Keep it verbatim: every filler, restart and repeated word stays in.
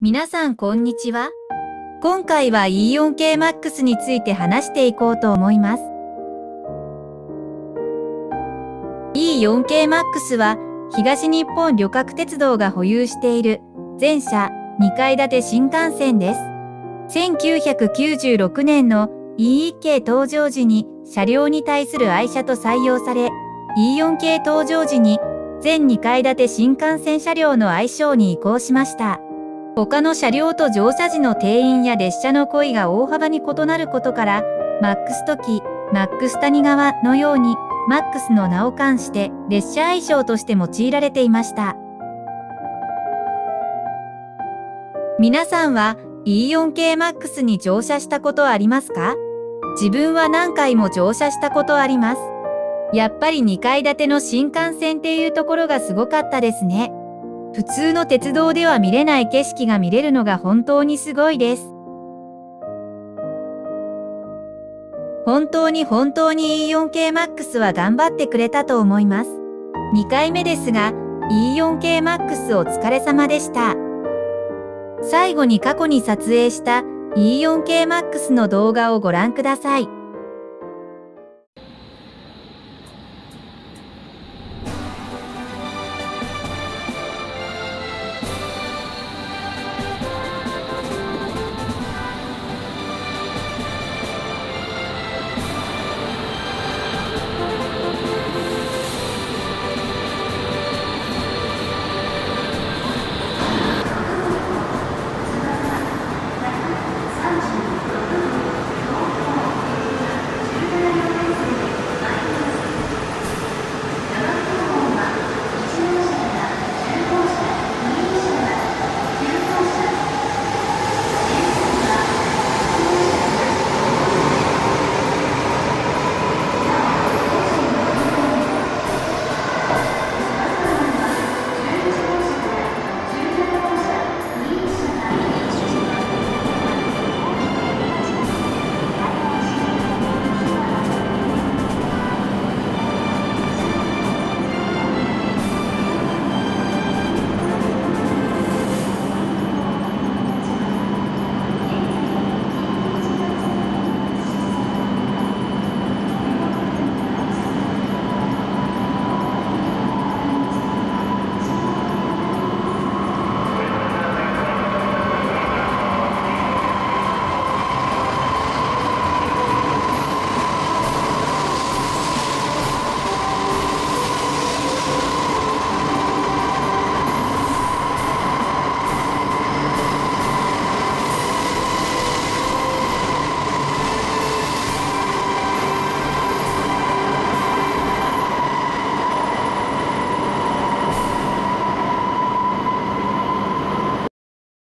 皆さんこんにちは。今回は イーよんケーマックス について話していこうと思います。イーよんケーマックス は東日本旅客鉄道が保有している全車にかい建て新幹線です。せんきゅうひゃくきゅうじゅうろくねんの イーワンケー 登場時に車両に対する愛車と採用され、イーよんケー 登場時に全にかい建て新幹線車両の愛称に移行しました。他の車両と乗車時の定員や列車の恋が大幅に異なることから、マックス時、マックス谷川のように、マックスの名を冠して列車愛称として用いられていました。皆さんは イーよんケーマックス に乗車したことありますか？自分は何回も乗車したことあります。やっぱりにかい建ての新幹線っていうところがすごかったですね。普通の鉄道では見れない景色が見れるのが本当にすごいです。本当に本当に イーよんケーマックス は頑張ってくれたと思います。にかいめですが、イーよんケーマックス お疲れ様でした。最後に過去に撮影した イーよんケーマックス の動画をご覧ください。